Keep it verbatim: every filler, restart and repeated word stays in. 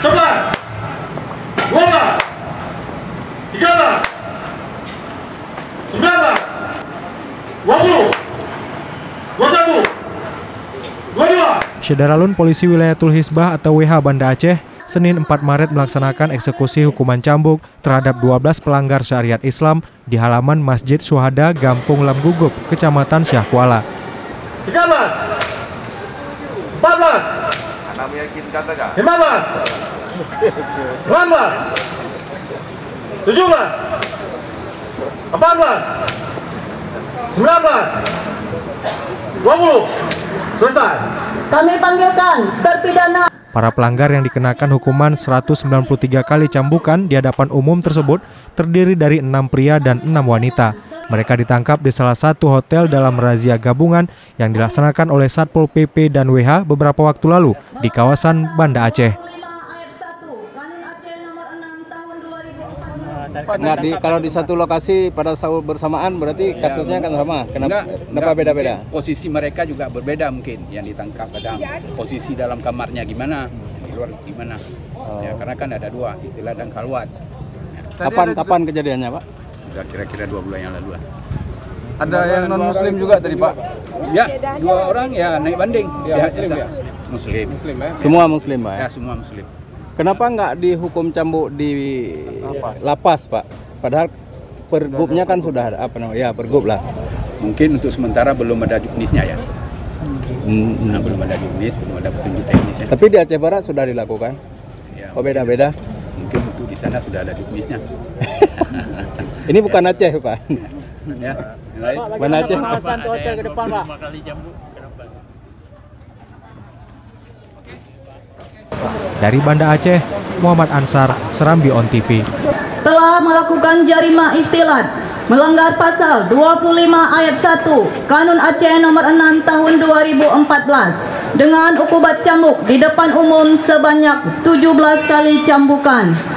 sebelas, dua belas, tiga belas, sembilan belas, dua puluh, dua puluh satu, dua puluh dua. Syederalun Polisi Wilayatul Hisbah atau W H Banda Aceh Senin empat Maret melaksanakan eksekusi hukuman cambuk terhadap dua belas pelanggar syariat Islam di halaman Masjid Syuhada Gampung Lamgugup, Kecamatan Syah Kuala. tiga belas, empat belas, lima belas, enam belas, tujuh belas, delapan belas, sembilan belas, dua puluh. Selesai. Kami panggilkan terpidana. Para pelanggar yang dikenakan hukuman seratus sembilan puluh tiga kali cambukan di hadapan umum tersebut terdiri dari enam pria dan enam wanita. Mereka ditangkap di salah satu hotel dalam razia gabungan yang dilaksanakan oleh Satpol P P dan W H beberapa waktu lalu di kawasan Banda Aceh. Nah, di, kalau di satu lokasi pada saat bersamaan berarti kasusnya kan sama. Kenapa, kenapa beda-beda? Posisi mereka juga berbeda mungkin. Yang ditangkap ada posisi dalam kamarnya gimana, di luar gimana. Oh. Ya, karena kan ada dua, istilah dan kalwat. Kapan kapan kejadiannya, Pak? Sudah kira-kira dua bulan yang lalu. Ada yang non muslim juga tadi, Pak? Ya, dua orang ya naik banding. Ya, ya, muslim, ya? Muslim. Muslim ya? Semua muslim, Pak? Ya, semua muslim. Kenapa nggak dihukum cambuk di lapas. lapas, Pak? Padahal pergubnya kan sudah ada, apa namanya? Ya, pergub lah. Mungkin untuk sementara belum ada juknisnya ya. Hmm. Nah, belum ada juknis, belum ada petunjuk teknisnya. Tapi di Aceh Barat sudah dilakukan? Ya, oh, beda-beda? Mungkin untuk di sana sudah ada juknisnya. Ini bukan Aceh, Pak? Ya, Mana Aceh? Satu hotel ke depan, Pak. Dari Banda Aceh, Muhammad Ansar, Serambi On T V. Telah melakukan jarima ikhtilat melanggar pasal dua puluh lima ayat satu Kanun Aceh nomor enam tahun dua ribu empat belas dengan ukubat cambuk di depan umum sebanyak tujuh belas kali cambukan.